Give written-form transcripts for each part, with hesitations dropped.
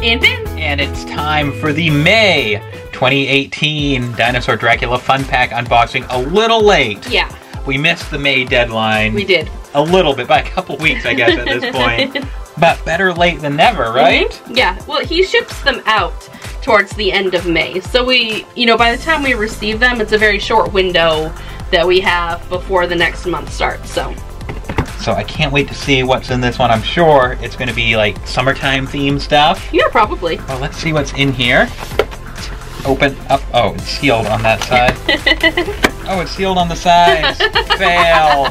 And Ben. And it's time for the May 2018 Dinosaur Dracula Fun Pack unboxing. A little late. Yeah. We missed the May deadline. We did. A little bit, by a couple weeks, I guess, at this point. But better late than never, right? Mm-hmm. Yeah. Well, he ships them out towards the end of May. So we, by the time we receive them, it's a very short window that we have before the next month starts, so I can't wait to see what's in this one. I'm sure it's going to be like summertime themed stuff. Yeah, probably. Well, let's see what's in here. Open up. Oh, it's sealed on that side. Oh, it's sealed on the sides. Fail.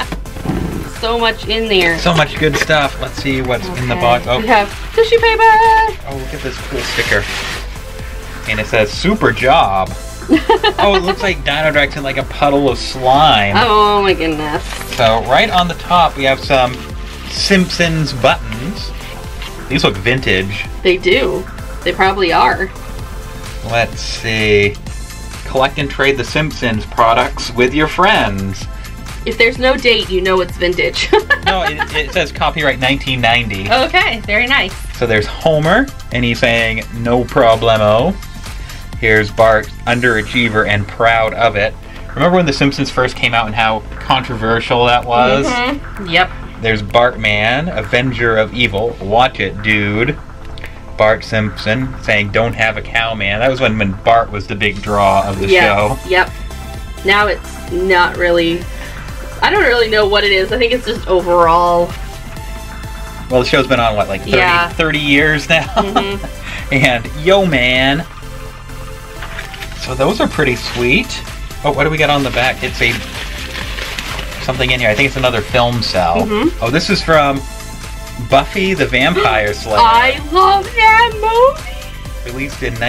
So much in there. So much good stuff. Let's see what's in the box. Oh, we have tissue paper. Oh, look at this cool sticker. And it says super job. Oh, it looks like Dino Drac's in like a puddle of slime. Oh my goodness. So right on the top we have some Simpsons buttons. These look vintage. They do. They probably are. Let's see. Collect and trade the Simpsons products with your friends. If there's no date, you know it's vintage. No, it says copyright 1990. Okay, very nice. So there's Homer, and he's saying no problemo. Here's Bart, underachiever and proud of it. Remember when The Simpsons first came out and how controversial that was? Mm-hmm. Yep. There's Bartman, avenger of evil. Watch it, dude. Bart Simpson saying don't have a cow, man. That was when Bart was the big draw of the show. Yep. Now it's not really... I don't really know what it is. I think it's just overall. Well, the show's been on, what, like 30 years now? Mm-hmm. And Yo Man. So those are pretty sweet. Oh, what do we got on the back? It's something in here. I think it's another film cell. Mm-hmm. Oh, this is from Buffy the Vampire Slayer. I love that movie! Released in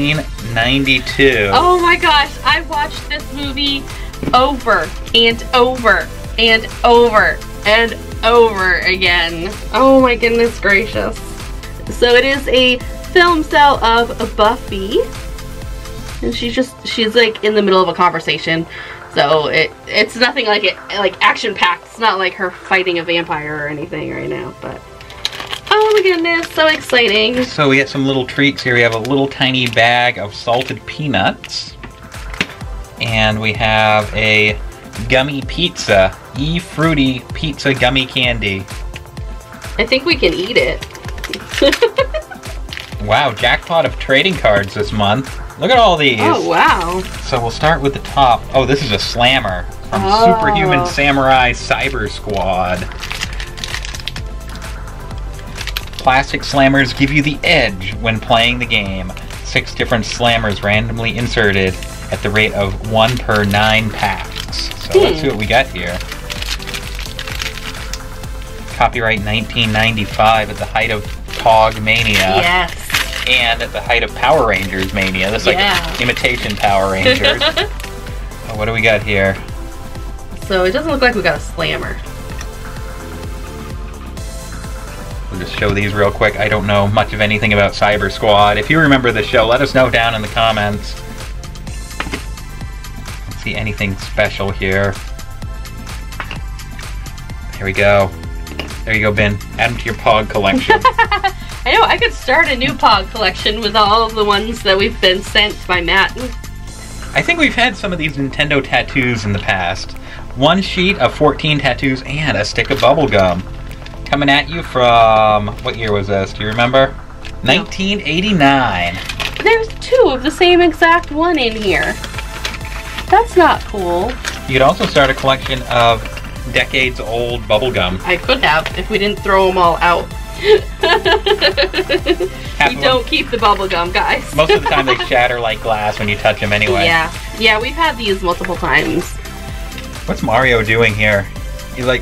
1992. Oh my gosh, I watched this movie over and over and over and over again. Oh my goodness gracious. So it is a film cell of Buffy. And she's like in the middle of a conversation. So it's nothing like action packed. It's not like her fighting a vampire or anything right now, but oh my goodness, so exciting. So we get some little treats here. We have a little tiny bag of salted peanuts. And we have a gummy pizza. Fruity pizza gummy candy. I think we can eat it. Wow, jackpot of trading cards this month. Look at all these. Oh, wow. So we'll start with the top. Oh, this is a slammer from Superhuman Samurai Cyber Squad. Plastic slammers give you the edge when playing the game. 6 different slammers randomly inserted at the rate of 1 per 9 packs. So let's see what we got here. Copyright 1995 at the height of Pog Mania. Yes. And at the height of Power Rangers Mania. That's like imitation Power Rangers. Oh, what do we got here? So it doesn't look like we got a slammer. We'll just show these real quick. I don't know much of anything about Cyber Squad. If you remember the show, let us know down in the comments. Let's see anything special here. Here we go. There you go, Ben. Add them to your Pog collection. I know, I could start a new Pog collection with all of the ones that we've been sent by Matt. I think we've had some of these Nintendo tattoos in the past. 1 sheet of 14 tattoos and a stick of bubble gum. Coming at you from, what year was this? Do you remember? No. 1989. There's 2 of the same exact one in here. That's not cool. You could also start a collection of decades old bubble gum. I could have, if we didn't throw them all out. We don't keep the bubble gum, guys. Most of the time they shatter like glass when you touch them anyway. Yeah. Yeah, we've had these multiple times. What's Mario doing here? He's like,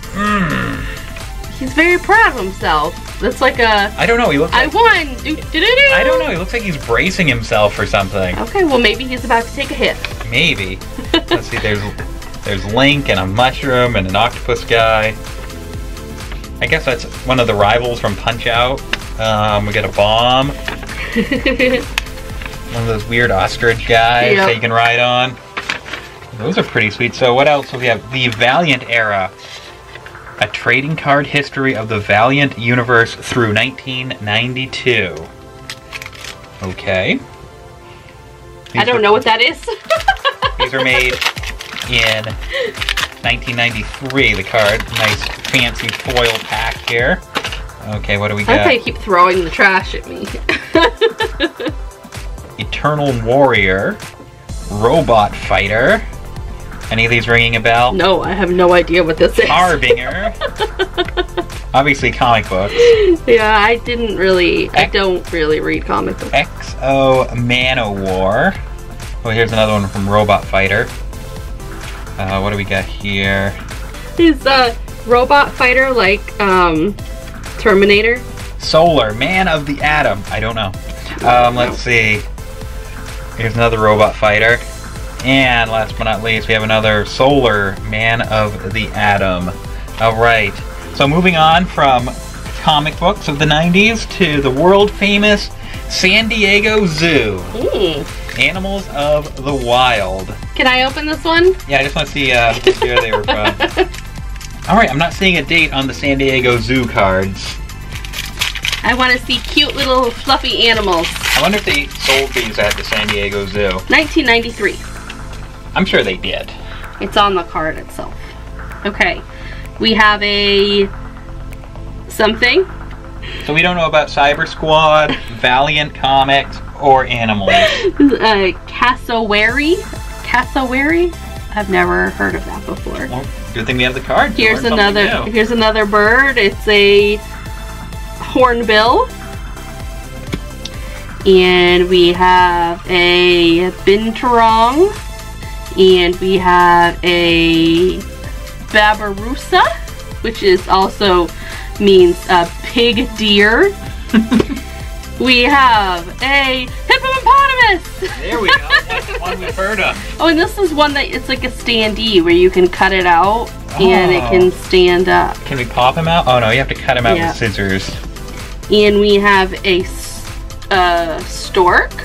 He's very proud of himself. That's like a... I don't know, he looks like... I won! I don't know, he looks like he's bracing himself for something. Okay, well maybe he's about to take a hit. Maybe. Let's see, there's Link and a mushroom and an octopus guy. I guess that's one of the rivals from Punch-Out. We got a bomb. One of those weird ostrich guys that you can ride on. Those are pretty sweet. So what else? We have the Valiant era. A trading card history of the Valiant universe through 1992. Okay. I don't know what that is. These are made in 1993, the card. Nice fancy foil pack here. Okay, what do we got? I think you keep throwing the trash at me. Eternal Warrior. Robot Fighter. Any of these ringing a bell? No, I have no idea what this is. Harbinger. Obviously comic books. Yeah, I don't really read comic books. XO Manowar. Oh, here's another one from Robot Fighter. What do we got here? Is Robot Fighter like Terminator? Solar, Man of the Atom. I don't know. Let's see. Here's another Robot Fighter. And last but not least, we have another Solar, Man of the Atom. Alright, so moving on from comic books of the 90s to the world famous San Diego Zoo. Animals of the Wild. Can I open this one? Yeah, I just want to see what year they were from. Alright, I'm not seeing a date on the San Diego Zoo cards. I want to see cute little fluffy animals. I wonder if they sold these at the San Diego Zoo. 1993. I'm sure they did. It's on the card itself. Okay. We have a something. So we don't know about Cyber Squad, Valiant Comics, or Animals. Cassowary? Cassowary? I've never heard of that before. Well, good thing we have the card. Here's another bird. It's a hornbill. And we have a binturong. And we have a babirusa, which is also means pig deer. We have a hippopotamus. There we go. That's one we've heard of. Oh, and this is one that it's like a standee where you can cut it out and it can stand up. Can we pop him out? Oh no, you have to cut him out with scissors. And we have a stork.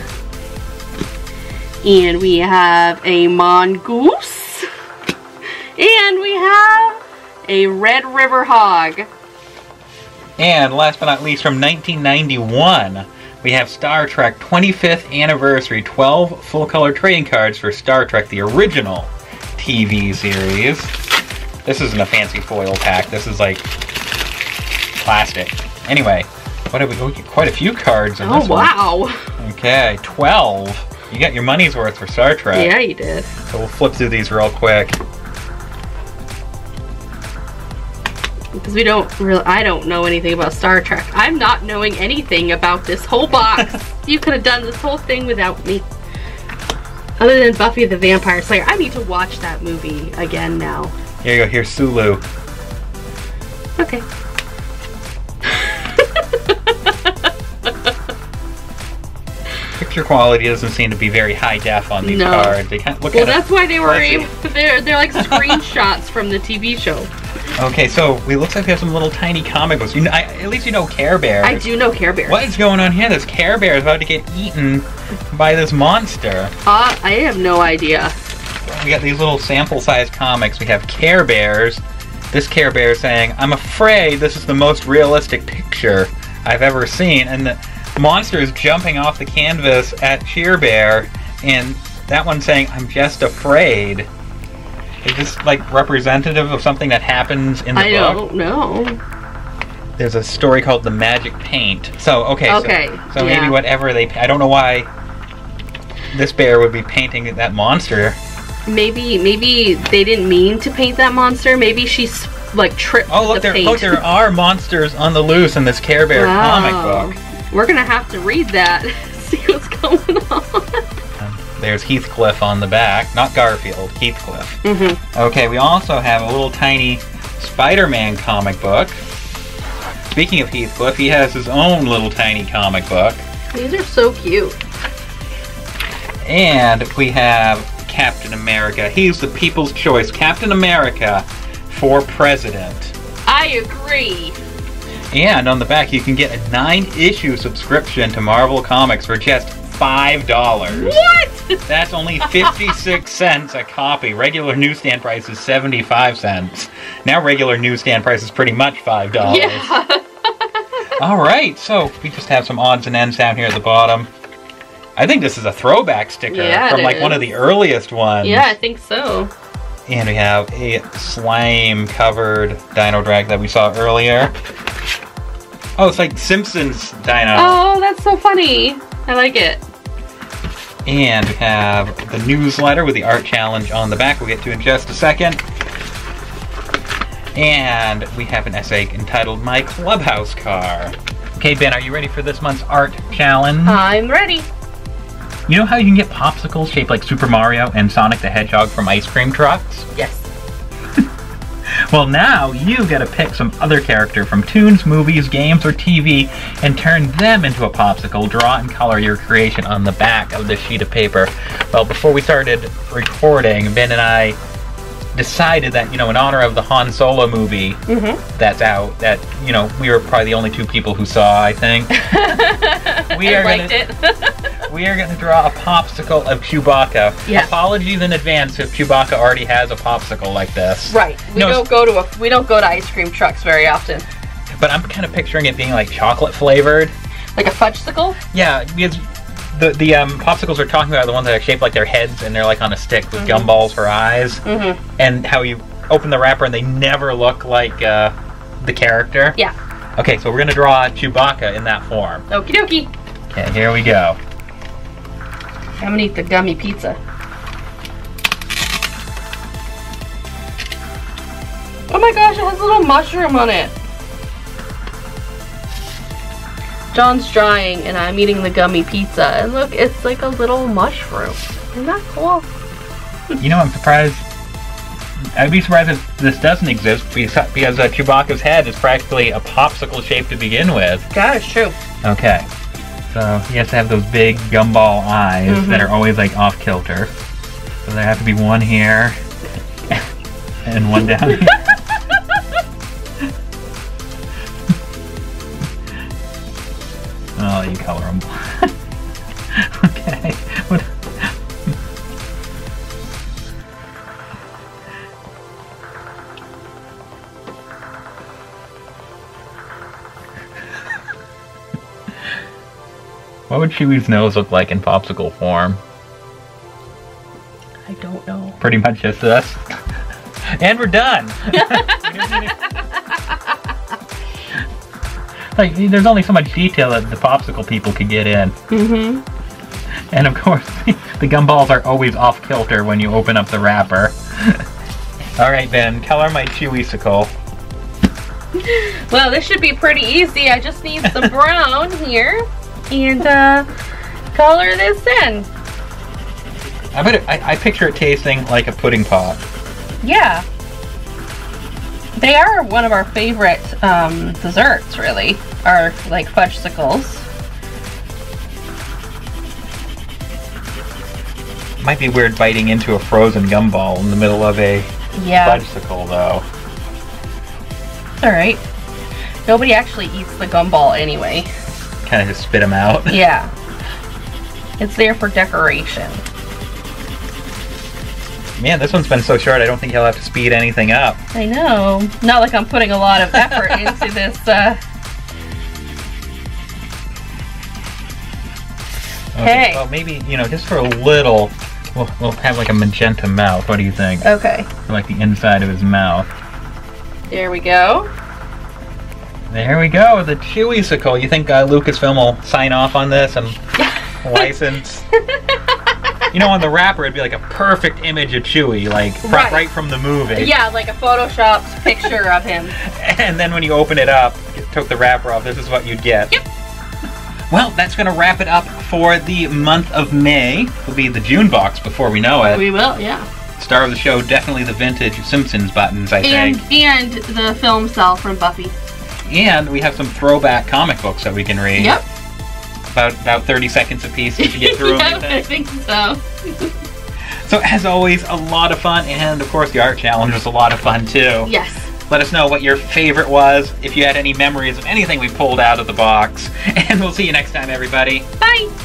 And we have a mongoose. And we have a Red River hog. And last but not least, from 1991, we have Star Trek 25th Anniversary 12 full-color trading cards for Star Trek, the original TV series. This isn't a fancy foil pack. This is like plastic. Anyway, what have we got? Quite a few cards in this one. Oh, wow. Okay, 12. You got your money's worth for Star Trek. Yeah, you did. So we'll flip through these real quick. Because I don't know anything about Star Trek. I'm not knowing anything about this whole box. You could have done this whole thing without me. Other than Buffy the Vampire Slayer. I need to watch that movie again now. Here you go, here's Sulu. Okay. Picture quality doesn't seem to be very high def on these cards. They kind of look that's why they were they're like screenshots from the TV show. Okay, so it looks like we have some little tiny comic books. At least you know Care Bears. I do know Care Bears. What is going on here? This Care Bear is about to get eaten by this monster. I have no idea. We got these little sample-sized comics. We have Care Bears. This Care Bear saying, "I'm afraid this is the most realistic picture I've ever seen." And the monster is jumping off the canvas at Cheer Bear. And that one saying, "I'm just afraid." Is this like representative of something that happens in the book? I don't know. There's a story called The Magic Paint. So, okay. So maybe whatever I don't know why this bear would be painting that monster. Maybe they didn't mean to paint that monster. Maybe she's like tripped the paint. Look, there are monsters on the loose in this Care Bear comic book. We're gonna have to read that. See what's going on. There's Heathcliff on the back. Not Garfield, Heathcliff. Okay, we also have a little tiny Spider-Man comic book. Speaking of Heathcliff, he has his own little tiny comic book. These are so cute. And we have Captain America. He's the people's choice. Captain America for president. I agree. And on the back, you can get a 9-issue subscription to Marvel Comics for just $5. What? That's only 56 cents a copy. Regular newsstand price is 75 cents. Now regular newsstand price is pretty much $5. Yeah. Alright, so we just have some odds and ends down here at the bottom. I think this is a throwback sticker from like one of the earliest ones. Yeah, I think so. And we have a slime-covered Dino Drag that we saw earlier. Oh, it's like Simpsons Dino. Oh, that's so funny. I like it. And we have the newsletter with the art challenge on the back we'll get to in just a second. And we have an essay entitled My Clubhouse Car. Okay, Ben, are you ready for this month's art challenge? I'm ready. You know how you can get popsicles shaped like Super Mario and Sonic the Hedgehog from ice cream trucks? Yes. Well, now you gotta pick some other character from tunes, movies, games, or TV and turn them into a popsicle. Draw and color your creation on the back of this sheet of paper. Well, before we started recording, Ben and I decided that, you know, in honor of the Han Solo movie that's out, that, you know, we were probably the only two people who saw, I think. We are going to draw a popsicle of Chewbacca. Yeah. Apologies in advance if Chewbacca already has a popsicle like this. Right. We don't go to ice cream trucks very often. But I'm kind of picturing it being like chocolate flavored. Like a fudgesicle? Yeah, because the popsicles we're talking about are the ones that are shaped like their heads and they're like on a stick with gumballs for eyes. And how you open the wrapper and they never look like the character. Yeah. Okay, so we're going to draw Chewbacca in that form. Okie dokie. Okay, here we go. I'm gonna eat the gummy pizza. Oh my gosh, it has a little mushroom on it. John's drawing and I'm eating the gummy pizza. And look, it's like a little mushroom. Isn't that cool? You know, I'm surprised. I'd be surprised if this doesn't exist because Chewbacca's head is practically a popsicle shape to begin with. That is true. Okay. So he has to have those big gumball eyes that are always like off kilter. So there have to be one here and one down here. Oh, you color them. Okay. What would Chewie's nose look like in popsicle form? I don't know. Pretty much just this. And we're done! Like, there's only so much detail that the popsicle people could get in. And of course, the gumballs are always off kilter when you open up the wrapper. Alright, Ben, color my Chewie-sicle. Well, this should be pretty easy. I just need some brown here. And color this in. I picture it tasting like a pudding pop. Yeah. They are one of our favorite desserts, really. Are like fudgesicles. Might be weird biting into a frozen gumball in the middle of a fudgesicle, though. It's alright. Nobody actually eats the gumball anyway. Kind of just spit them out. Yeah. It's there for decoration. Man, this one's been so short, I don't think he'll have to speed anything up. I know. Not like I'm putting a lot of effort into this. Okay. Well, maybe, you know, just for a little, we'll have like a magenta mouth. What do you think? Okay. For like the inside of his mouth. There we go. There we go, the Chewie-sicle. You think Lucasfilm will sign off on this and license? You know, on the wrapper, it'd be like a perfect image of Chewie, like right from the movie. Yeah, like a photoshopped picture of him. And then when you open it up, took the wrapper off, this is what you'd get. Yep. Well, that's going to wrap it up for the month of May. It'll be the June box before we know it. We will, yeah. Star of the show, definitely the vintage Simpsons buttons, I think. And the film cell from Buffy. And we have some throwback comic books that we can read. Yep. About 30 seconds a piece to get through them, I think so. So as always, a lot of fun, and of course the art challenge was a lot of fun too. Yes. Let us know what your favorite was, if you had any memories of anything we pulled out of the box, and we'll see you next time, everybody. Bye!